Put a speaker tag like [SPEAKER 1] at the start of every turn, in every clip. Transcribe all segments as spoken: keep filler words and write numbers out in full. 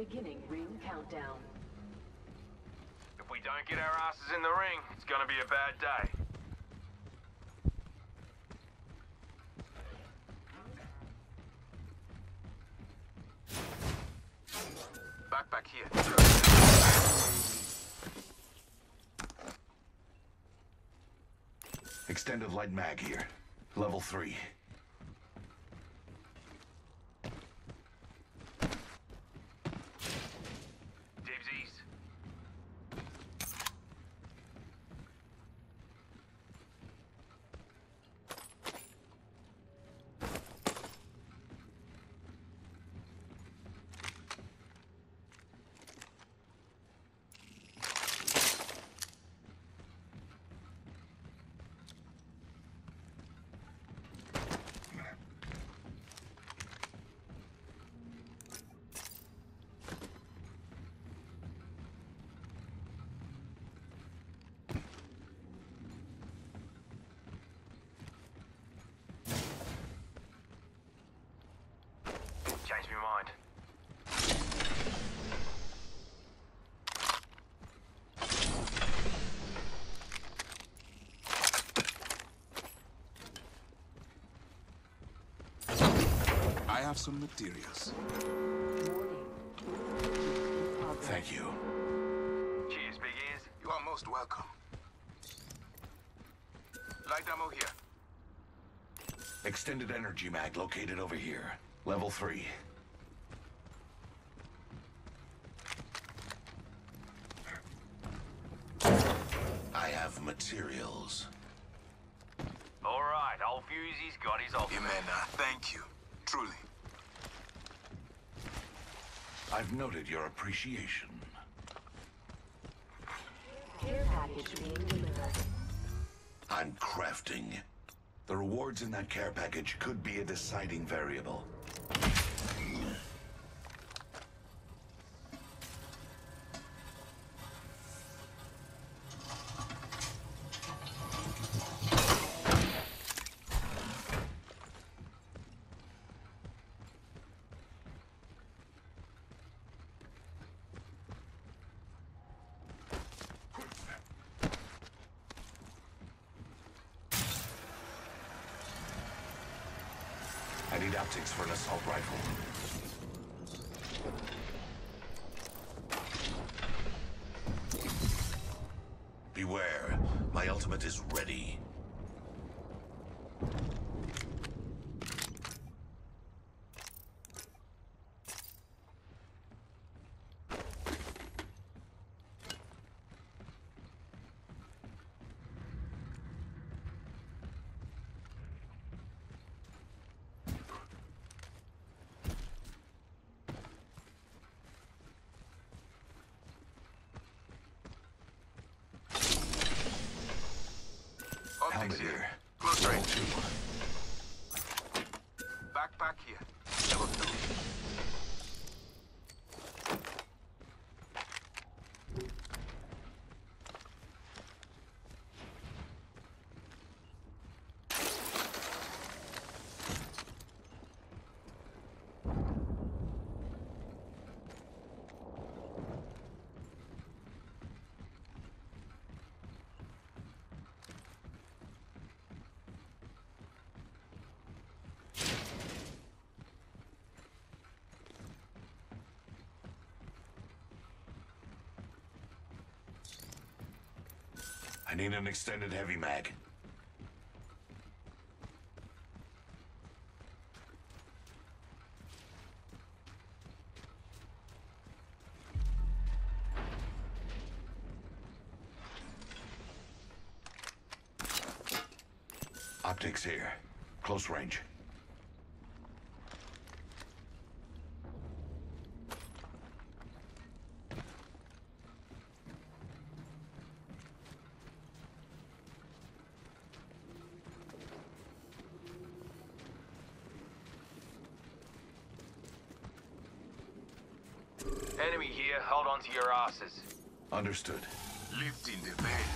[SPEAKER 1] Beginning ring countdown.
[SPEAKER 2] If we don't get our asses in the ring, it's gonna be a bad day. Backpack here.
[SPEAKER 3] Extended light mag here. Level three.
[SPEAKER 2] Dibs east. Changed my mind.
[SPEAKER 4] I have some materials.
[SPEAKER 3] Thank you.
[SPEAKER 2] Cheers, big ears.
[SPEAKER 4] You are most welcome. Light ammo here.
[SPEAKER 3] Extended energy mag located over here. Level three. I have materials.
[SPEAKER 2] All right, old Fusey's got his ultimate.
[SPEAKER 4] Yemena, thank you. Truly.
[SPEAKER 3] I've noted your appreciation.
[SPEAKER 1] Care package being delivered.
[SPEAKER 3] I'm crafting. The rewards in that care package could be a deciding variable. I need optics for an assault rifle. Beware, my ultimate is ready.
[SPEAKER 4] Optics
[SPEAKER 3] Helmet
[SPEAKER 4] here.
[SPEAKER 3] here.
[SPEAKER 4] Close
[SPEAKER 3] Level
[SPEAKER 4] range.
[SPEAKER 3] two.
[SPEAKER 4] Backpack here. Level two.
[SPEAKER 3] I need an extended heavy mag. Optics here. Close range.
[SPEAKER 2] Enemy here, hold on to your asses.
[SPEAKER 3] Understood.
[SPEAKER 4] Lifting the veil.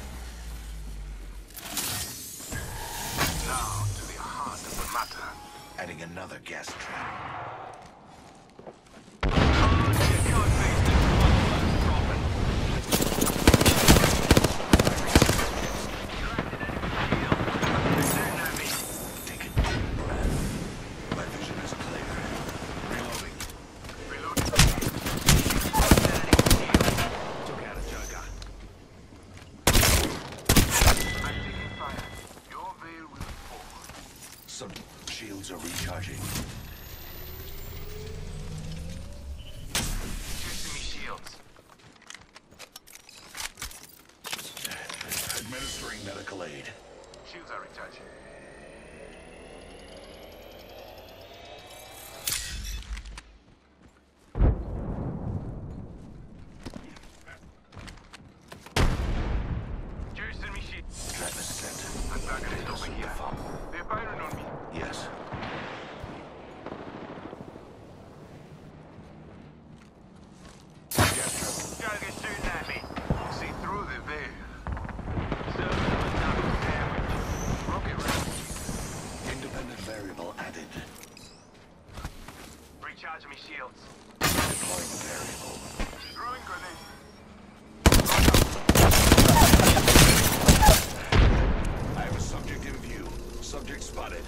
[SPEAKER 4] Now to the heart of the matter.
[SPEAKER 3] Adding another gas trap. Administering medical aid.
[SPEAKER 4] Shields are recharging.
[SPEAKER 2] Juicing me shit.
[SPEAKER 3] Trap is set.
[SPEAKER 4] Antagonist over here. They're firing on me.
[SPEAKER 3] Yes.
[SPEAKER 2] Joker's shooting at me.
[SPEAKER 4] See through the veil.
[SPEAKER 2] Serving him a knuckle sandwich.
[SPEAKER 4] Rocket range.
[SPEAKER 3] Independent variable added.
[SPEAKER 2] Recharging me shields.
[SPEAKER 3] Deploying variable.
[SPEAKER 4] Throwing grenade.
[SPEAKER 3] I have a subject in view. Subject spotted.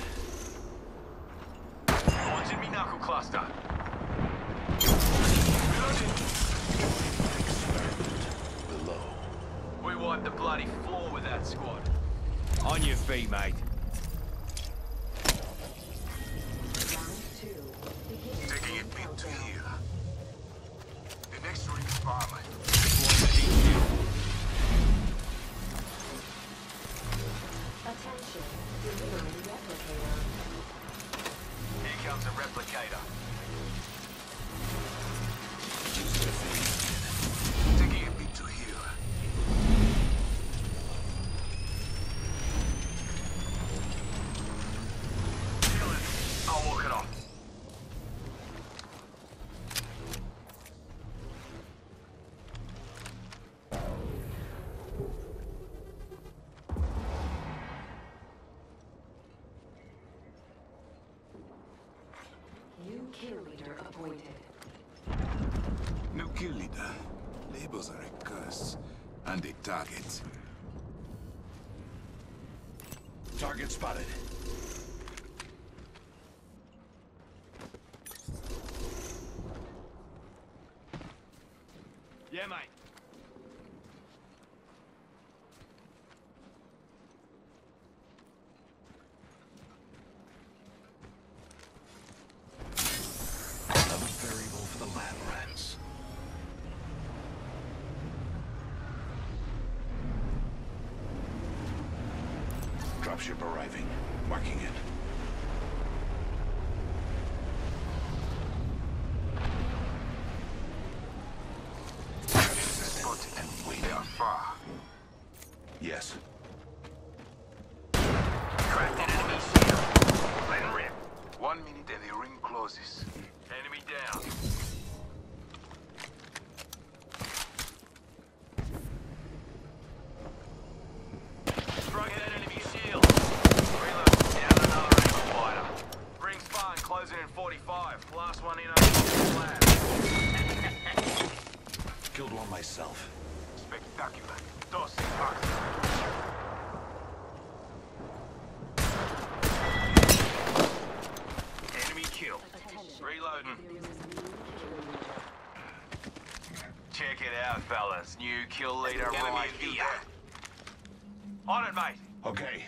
[SPEAKER 2] Launching me knuckle cluster.
[SPEAKER 3] Experiment below.
[SPEAKER 2] We wiped the bloody floor with that squad. On your feet, mate.
[SPEAKER 1] Round two. Begin
[SPEAKER 4] Taking a peek to here. The next ring is far, mate.
[SPEAKER 1] Attention. Delivering replicator.
[SPEAKER 2] Here comes a replicator.
[SPEAKER 4] Taking a peek to here.
[SPEAKER 2] Kill it. I'll walk it off.
[SPEAKER 1] New kill leader appointed.
[SPEAKER 4] New kill leader. Labels are a curse. And a target.
[SPEAKER 3] Target spotted.
[SPEAKER 2] Yeah, mate.
[SPEAKER 3] Another variable for the lab rats. Dropship arriving. Marking it.
[SPEAKER 4] Spotted.
[SPEAKER 3] And
[SPEAKER 4] They
[SPEAKER 3] waiting.
[SPEAKER 4] are far.
[SPEAKER 3] Yes.
[SPEAKER 2] Cracked an enemy shield. Let him rip.
[SPEAKER 4] One minute and the ring closes.
[SPEAKER 2] Enemy down. Struck at enemy shield. Reload. Down another angle fighter. Ring's fine. Closing in forty-five. Last one in on the flag.
[SPEAKER 3] Killed one myself.
[SPEAKER 4] Spectacular.
[SPEAKER 2] Dos bucks. Enemy kill.
[SPEAKER 1] Attention.
[SPEAKER 2] Reloading.
[SPEAKER 1] There is a new kill leader.
[SPEAKER 2] Check it out, fellas. New kill leader
[SPEAKER 4] Enemy
[SPEAKER 2] right
[SPEAKER 4] in view
[SPEAKER 2] here.
[SPEAKER 4] there.
[SPEAKER 2] On it, mate.
[SPEAKER 3] Okay.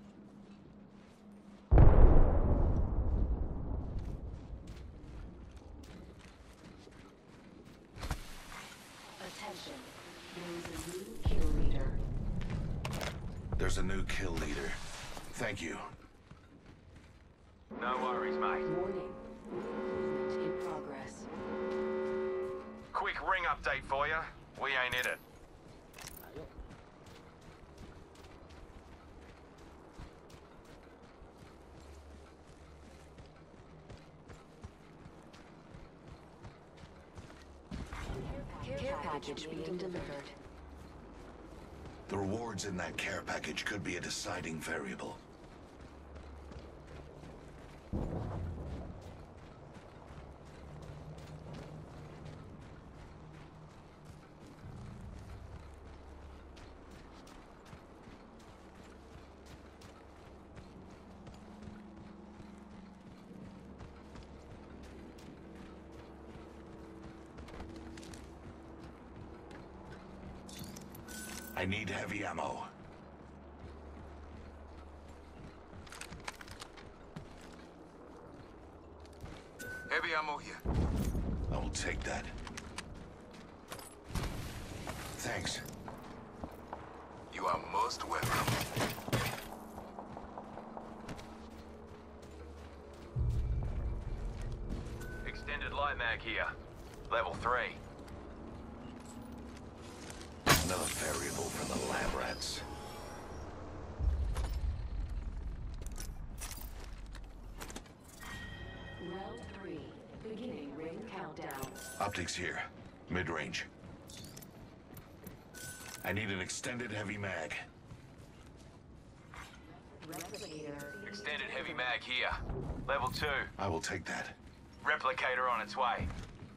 [SPEAKER 1] Attention. There is a new kill leader.
[SPEAKER 3] There's a new kill leader. Thank you.
[SPEAKER 2] No worries, mate.
[SPEAKER 1] Warning. Movement in progress.
[SPEAKER 2] Quick ring update for you. We ain't in it.
[SPEAKER 1] Care package being delivered.
[SPEAKER 3] The rewards in that care package could be a deciding variable. I need heavy ammo.
[SPEAKER 4] Heavy ammo here.
[SPEAKER 3] I will take that. Thanks.
[SPEAKER 4] You are most Most welcome.
[SPEAKER 2] Extended light mag here. Level three.
[SPEAKER 3] Another variable for the lab rats.
[SPEAKER 1] Round three. Beginning ring countdown.
[SPEAKER 3] Optics here. Mid-range. I need an extended heavy mag.
[SPEAKER 1] Replicator.
[SPEAKER 2] Extended heavy mag here. Level two.
[SPEAKER 3] I will take that.
[SPEAKER 2] Replicator on its way.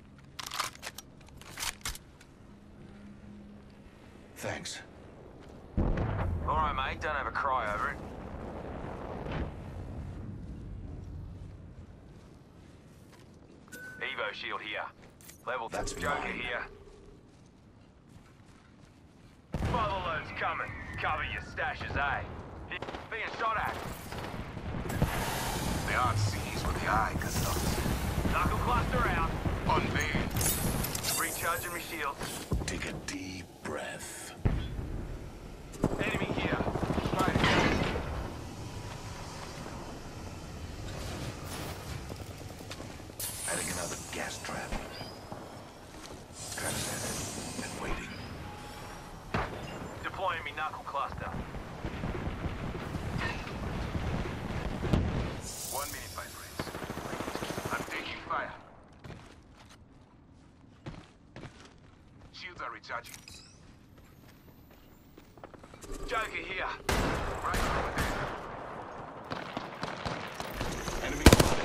[SPEAKER 3] Thanks.
[SPEAKER 2] Alright, mate, don't have a cry over it. Evo shield here. Level
[SPEAKER 3] That's
[SPEAKER 2] Joker
[SPEAKER 3] mine.
[SPEAKER 2] here. Follow loads coming. Cover your stashes, eh? Being shot at.
[SPEAKER 4] They aren't seized with the eye, Cassandra.
[SPEAKER 2] Knuckle cluster out.
[SPEAKER 4] Unveil.
[SPEAKER 2] Recharging my shields.
[SPEAKER 3] Take a deep breath.
[SPEAKER 2] Enemy here. Straight ahead.
[SPEAKER 3] Adding another gas trap. Traps added and waiting.
[SPEAKER 2] Deploying me knuckle cluster.
[SPEAKER 4] One minute, my friends. I'm taking fire. Shields are recharging.
[SPEAKER 2] Joker here.
[SPEAKER 4] Right over there.
[SPEAKER 3] Enemy spotted.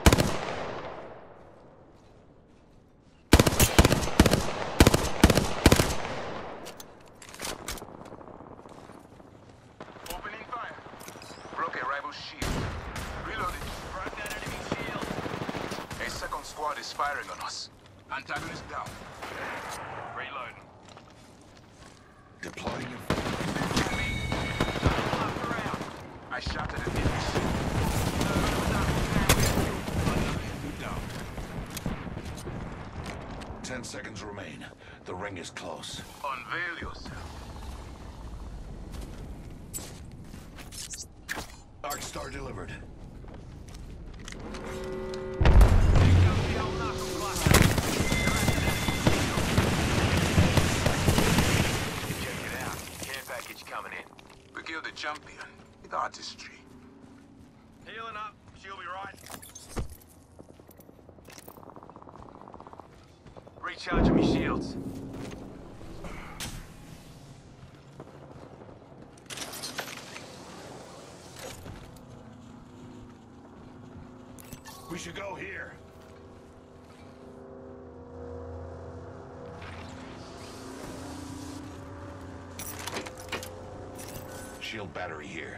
[SPEAKER 4] Opening fire. Broke a rival shield. Reloading.
[SPEAKER 2] Broke that enemy shield.
[SPEAKER 4] A second squad is firing on us. Antagonist down.
[SPEAKER 2] Reloading.
[SPEAKER 3] Deploying your...
[SPEAKER 2] Knuckle cluster out.
[SPEAKER 4] I shot at an enemy shield. Down.
[SPEAKER 3] Ten seconds remain. The ring is close.
[SPEAKER 4] Unveil yourself.
[SPEAKER 3] Arcstar delivered.
[SPEAKER 2] Coming in.
[SPEAKER 4] We killed the champion with artistry.
[SPEAKER 2] Healing up. She'll be right. Recharging me shields.
[SPEAKER 3] We should go here. Shield battery here.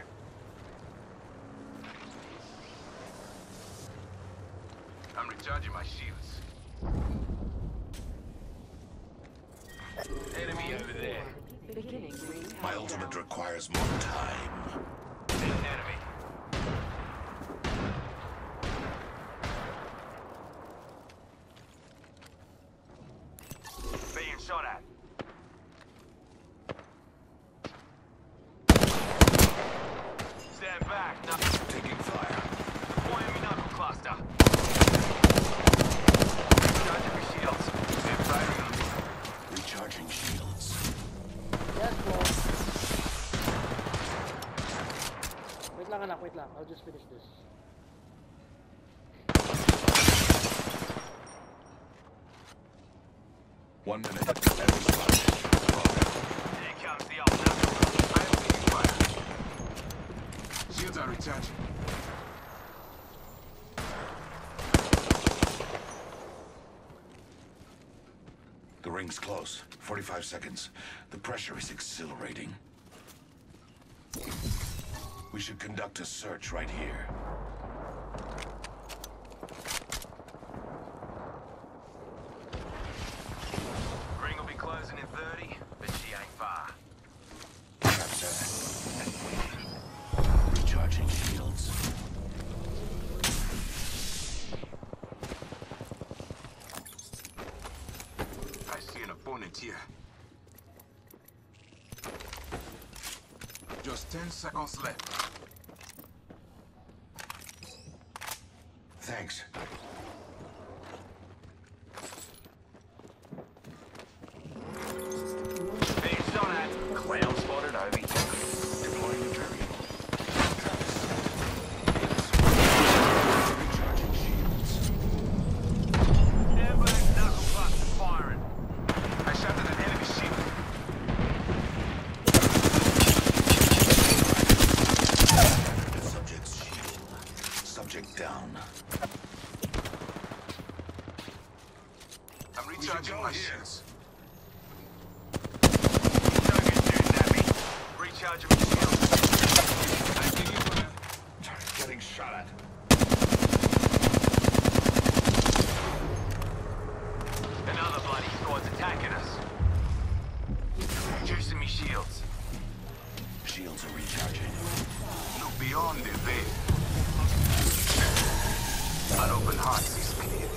[SPEAKER 4] I'm recharging my shields.
[SPEAKER 2] Enemy over there.
[SPEAKER 1] Beginning ring countdown.
[SPEAKER 3] My ultimate requires more time.
[SPEAKER 2] Enemy. Being shot at. Stand back. Knuckle.
[SPEAKER 3] Taking fire.
[SPEAKER 2] Deploying me knuckle cluster. Recharging me shields. Stand firing on me.
[SPEAKER 3] Recharging shields.
[SPEAKER 5] Yes, bro. Wait lang anak, wait lang. I'll just finish this.
[SPEAKER 3] One minute. Enemy spotted.
[SPEAKER 2] Here comes the old knuckle.
[SPEAKER 4] I am taking fire. Shields are recharging.
[SPEAKER 3] The ring's close. forty-five seconds. The pressure is exhilarating. We should conduct a search right here.
[SPEAKER 2] Ring will be closing in thirty, but she ain't far.
[SPEAKER 3] Traps set and waiting. Recharging shields.
[SPEAKER 4] I see an opponent here. Just ten seconds left.
[SPEAKER 3] Thanks.
[SPEAKER 2] Finished on that. Clown spotted over here.
[SPEAKER 3] Deploying the variable. Recharging shields.
[SPEAKER 2] Amber knuckle cluster firing. I shot at an enemy shield.
[SPEAKER 3] The subject's shield. Subject down.
[SPEAKER 4] I'm recharging my shields.
[SPEAKER 2] Don't get shooting at me. Recharging my shield.
[SPEAKER 4] I'm digging for them.
[SPEAKER 3] Getting shot at.
[SPEAKER 2] Another bloody squad's attacking us. Juicing me shields.
[SPEAKER 3] Shields are recharging.
[SPEAKER 4] Look beyond the veil. An open heart is clear.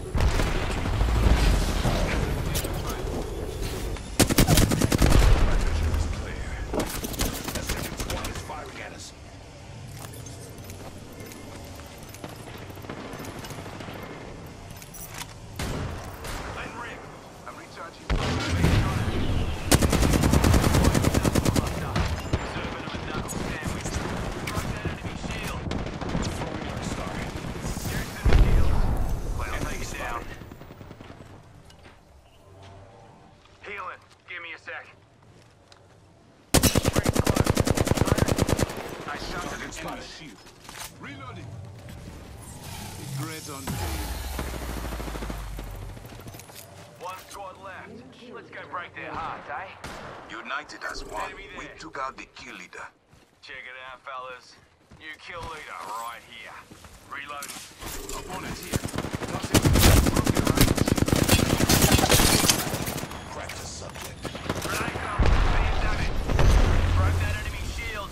[SPEAKER 3] My vision is clear. The second squad is firing at us.
[SPEAKER 2] Laying ring.
[SPEAKER 4] I'm recharging.
[SPEAKER 2] Serving him a knuckle sandwich. Broke that enemy shield.
[SPEAKER 3] Throwing our star.
[SPEAKER 2] Juicing the shields. Clown, take it down. Healing. Give me a sec. Ring's close. I shot at an enemy
[SPEAKER 3] spotted.
[SPEAKER 2] shield.
[SPEAKER 4] Reloading. Regret on pain.
[SPEAKER 2] One squad left. Let's go break their hearts, eh?
[SPEAKER 4] United as one,
[SPEAKER 2] Enemy
[SPEAKER 4] we
[SPEAKER 2] there.
[SPEAKER 4] took out the kill leader.
[SPEAKER 2] Check it out, fellas. You kill leader right here. Reloading.
[SPEAKER 4] Opponent here.
[SPEAKER 3] Crack the subject.
[SPEAKER 2] Grenade cover. Being damaged. Broke that enemy shield.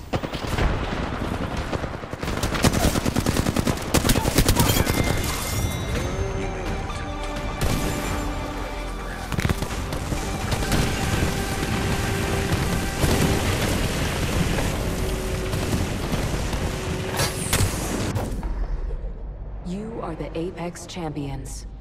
[SPEAKER 1] You are the Apex Champions.